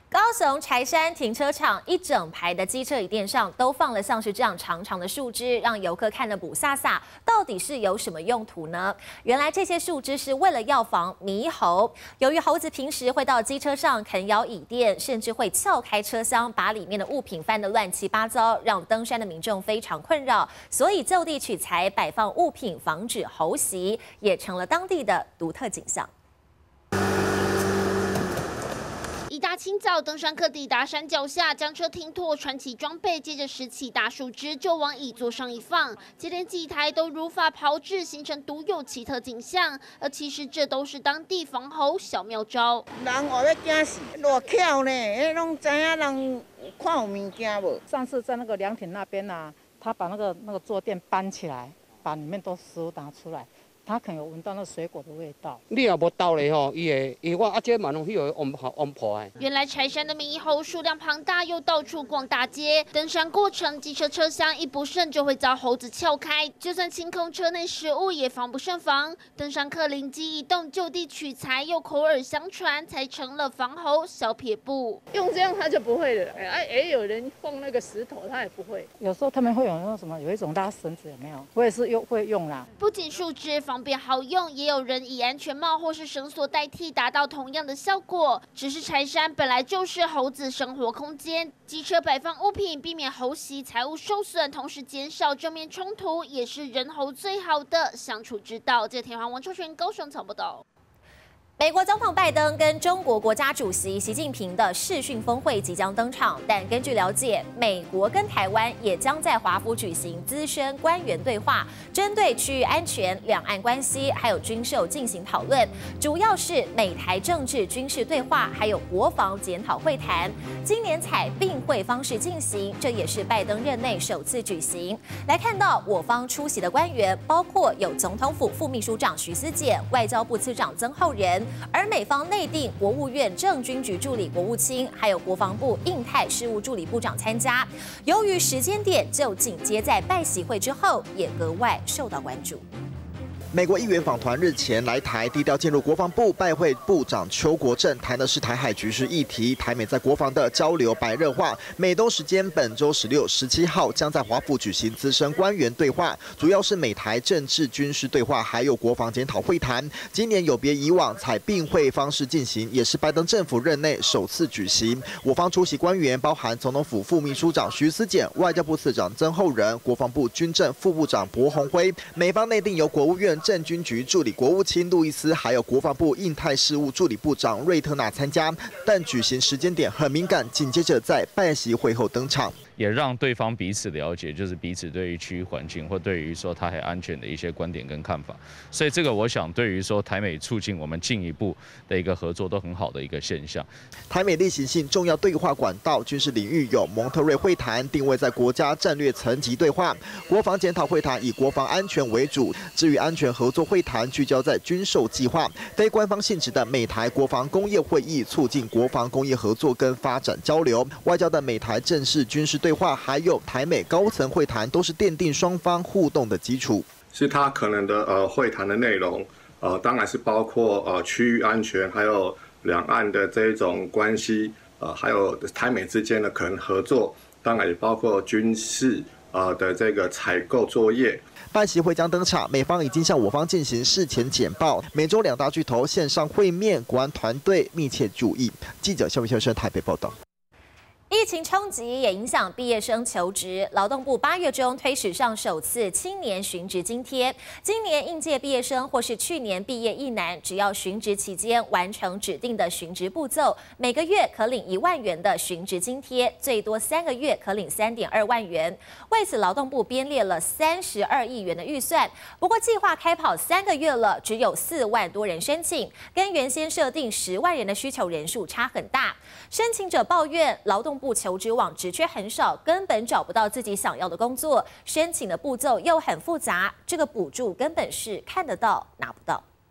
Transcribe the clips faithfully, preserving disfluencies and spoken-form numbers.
高雄柴山停车场一整排的机车椅垫上都放了像是这样长长的树枝，让游客看得不飒飒。到底是有什么用途呢？原来这些树枝是为了要防猕猴。由于猴子平时会到机车上啃咬椅垫，甚至会撬开车厢，把里面的物品翻得乱七八糟，让登山的民众非常困扰。所以就地取材摆放物品，防止猴袭，也成了当地的独特景象。 一大清早，登山客抵达山脚下，将车停妥，穿起装备，接着拾起大树枝就往椅座上一放，接连几台都如法炮制，形成独有奇特景象。而其实这都是当地防猴小妙招。 人活要惊死，偌巧呢，迄拢知影人看有物件无？ 上次在那个凉亭那边啊，他把那个那个坐垫搬起来，把里面都食物拿出来。 他可能有闻到那水果的味道。 你也无到嘞吼，伊会伊我啊，这蛮拢去有往跑往跑哎。 原来柴山的猕猴数量庞大，又到处逛大街。登山过程，机车车厢一不慎就会遭猴子撬开，就算清空车内食物也防不胜防。登山客灵机一动，就地取材，又口耳相传，才成了防猴小撇步。 用这样他就不会了。哎，也有人放那个石头，他也不会。 有时候他们会有那种什么，有一种拉绳子，有没有？我也是用会用啦。 不仅树枝防。 方便好用，也有人以安全帽或是绳索代替，达到同样的效果。只是柴山本来就是猴子生活空间，机车摆放物品，避免猴袭、财物受损，同时减少正面冲突，也是人猴最好的相处之道。这天皇王秋璇高雄采报道。 美国总统拜登跟中国国家主席习近平的视讯峰会即将登场，但根据了解，美国跟台湾也将在华府举行资深官员对话，针对区域安全、两岸关系还有军售进行讨论，主要是美台政治军事对话，还有国防检讨会谈。今年采并会方式进行，这也是拜登任内首次举行。来看到我方出席的官员，包括有总统府副秘书长徐思俭、外交部次长曾厚仁。 而美方内定国务院政军局助理国务卿，还有国防部印太事务助理部长参加。由于时间点就紧接在拜习会之后，也格外受到关注。 美国议员访团日前来台，低调进入国防部拜会部长邱国正，谈的是台海局势议题。台美在国防的交流白热化。美东时间本周十六、十七号将在华府举行资深官员对话，主要是美台政治军事对话，还有国防检讨会谈。今年有别以往，采并会方式进行，也是拜登政府任内首次举行。我方出席官员包含总统府副秘书长徐思俭、外交部次长曾厚仁、国防部军政副部长柏宏辉。美方内定由国务院 政军局助理国务卿路易斯，还有国防部印太事务助理部长瑞特纳参加，但举行时间点很敏感，紧接着在拜习会后登场。 也让对方彼此了解，就是彼此对于区域环境或对于说台海安全的一些观点跟看法，所以这个我想对于说台美促进我们进一步的一个合作都很好的一个现象。 台美例行性重要对话管道，军事领域有蒙特瑞会谈，定位在国家战略层级对话；国防检讨会谈以国防安全为主，至于安全合作会谈聚焦在军售计划；非官方性质的美台国防工业会议，促进国防工业合作跟发展交流；外交的美台正式军事对 对话还有台美高层会谈，都是奠定双方互动的基础。 是他可能的呃会谈的内容，呃，当然是包括呃区域安全，还有两岸的这一种关系，呃，还有台美之间的可能合作，当然也包括军事呃的这个采购作业。 拜习会将登场，美方已经向我方进行事前简报。美中两大巨头线上会面，国安团队密切注意。记者肖伟先生台北报道。 疫情冲击也影响毕业生求职，劳动部八月中推史上首次青年寻职津贴。今年应届毕业生或是去年毕业役男，只要寻职期间完成指定的寻职步骤，每个月可领一万元的寻职津贴，最多三个月可领三点二万元。为此，劳动部编列了三十二亿元的预算。不过，计划开跑三个月了，只有四万多人申请，跟原先设定十万人的需求人数差很大。申请者抱怨，劳动部求职网职缺很少，根本找不到自己想要的工作，申请的步骤又很复杂，这个补助根本是看得到拿不到。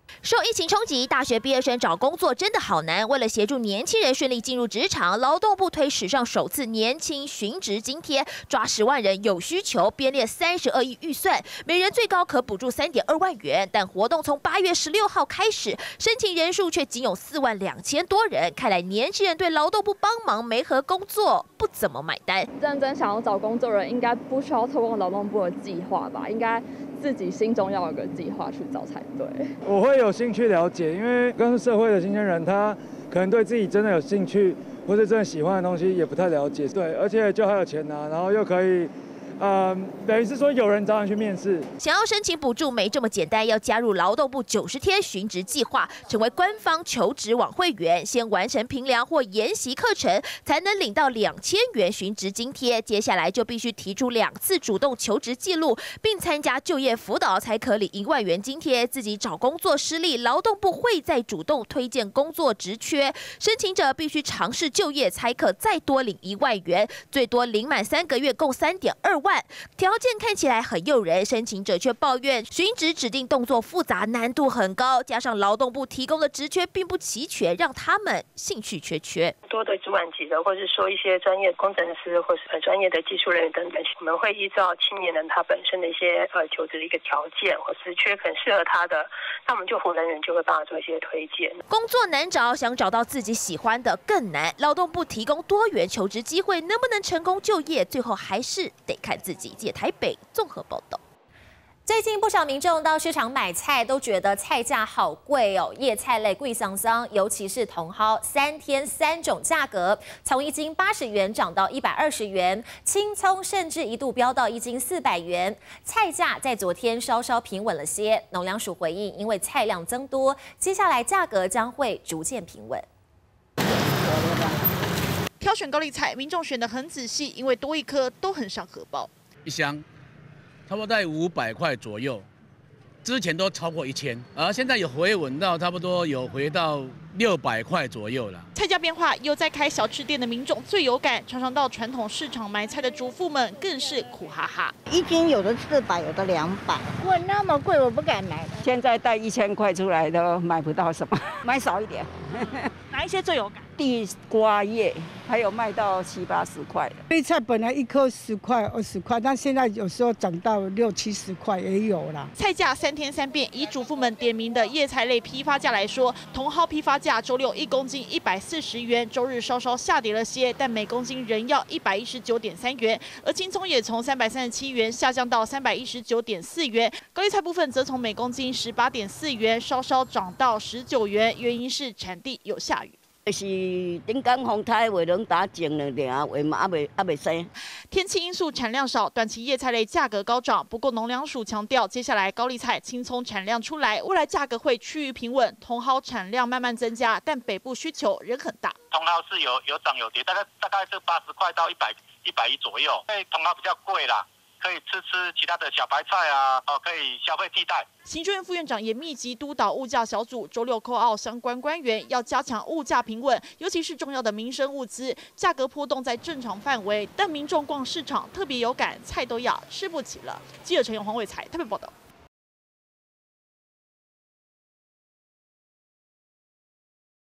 受疫情冲击，大学毕业生找工作真的好难。为了协助年轻人顺利进入职场，劳动部推史上首次年轻寻职津贴，抓十万人有需求，编列三十二亿预算，每人最高可补助三点二万元。但活动从八月十六号开始，申请人数却仅有四万两千多人。看来年轻人对劳动部帮忙媒合工作不怎么买单。 认真想要找工作的人，应该不需要透过劳动部的计划吧？应该自己心中要有个计划去找才对。 我会有兴趣了解，因为跟社会的新鲜人，他可能对自己真的有兴趣或者真的喜欢的东西也不太了解，对，而且就还有钱拿，然后又可以。呃，等于是说有人找你去面试， 想要申请补助没这么简单，要加入劳动部九十天寻职计划，成为官方求职网会员，先完成评量或研习课程，才能领到两千元寻职津贴。接下来就必须提出两次主动求职记录，并参加就业辅导，才可领一万元津贴。自己找工作失利，劳动部会再主动推荐工作职缺，申请者必须尝试就业，才可再多领一万元，最多领满三个月，共三点二万。条件看起来很诱人，申请者却抱怨寻职指定动作复杂，难度很高，加上劳动部提供的职缺并不齐全，让他们兴趣缺缺。 多的主管级的，或是说一些专业工程师，或是很专业的技术人员等等，我们会依照青年人他本身的一些呃求职的一个条件或职缺很适合他的，那我们就服务人员就会帮他做一些推荐。 工作难找，想找到自己喜欢的更难。劳动部提供多元求职机会，能不能成功就业，最后还是得看自己。记者台北综合报道。 最近不少民众到市场买菜，都觉得菜价好贵哦，叶菜类贵桑桑，尤其是茼蒿，三天三种价格，从一斤八十元涨到一百二十元，青葱甚至一度飙到一斤四百元。菜价在昨天稍稍平稳了些，农粮署回应，因为菜量增多，接下来价格将会逐渐平稳。 挑选高丽菜，民众选得很仔细，因为多一颗都很伤荷包。 一箱差不多在五百块左右，之前都超过一千，而现在有回稳到差不多有回到六百块左右了。 菜价变化，有在开小吃店的民众最有感，常常到传统市场买菜的主妇们更是苦哈哈。 一斤有的四百，有的两百，贵那么贵，我不敢买。 现在带一千块出来都买不到什么，买少一点。 哪一些最有感？ 地瓜叶，还有卖到七八十块的。 绿菜本来一颗十块、二十块，但现在有时候涨到六七十块也有啦。 菜价三天三变，以主妇们点名的叶菜类批发价来说，茼蒿批发价周六一公斤一百四十元，周日稍稍下跌了些，但每公斤仍要一百一十九点三元。而青葱也从三百三十七元下降到三百一十九点四元。高丽菜部分则从每公斤十八点四元稍稍涨到十九元，原因是产地有下雨。 就是顶港风台话拢打静了尔，话嘛还未还未生。 天气因素产量少，短期叶菜类价格高涨。不过农粮署强调，接下来高丽菜、青葱产量出来，未来价格会趋于平稳。茼蒿产量慢慢增加，但北部需求仍很大。 茼蒿是有有涨有跌，大概大概是八十块到一百一百一左右。因为茼蒿比较贵啦。可以吃吃其他的小白菜啊，哦，可以消费替代。 行政院副院长也密集督导物价小组，周六扣奥相关官员，要加强物价平稳，尤其是重要的民生物资，价格波动在正常范围，但民众逛市场特别有感，菜都要吃不起了。记者陈永煌、魏彩特别报道。